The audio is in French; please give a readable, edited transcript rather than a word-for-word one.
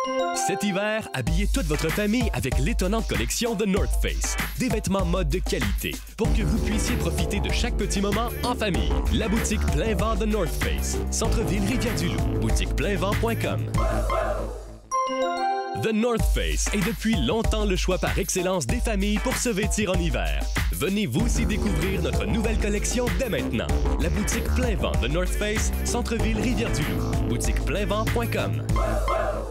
Cet hiver, habillez toute votre famille avec l'étonnante collection The North Face. Des vêtements mode de qualité pour que vous puissiez profiter de chaque petit moment en famille. La boutique Plein Vent The North Face, Centre-ville Rivière-du-Loup, boutiqueplainvent.com. The North Face est depuis longtemps le choix par excellence des familles pour se vêtir en hiver. Venez vous aussi découvrir notre nouvelle collection dès maintenant. La boutique Plein Vent The North Face, Centre-ville Rivière-du-Loup, boutiqueplainvent.com.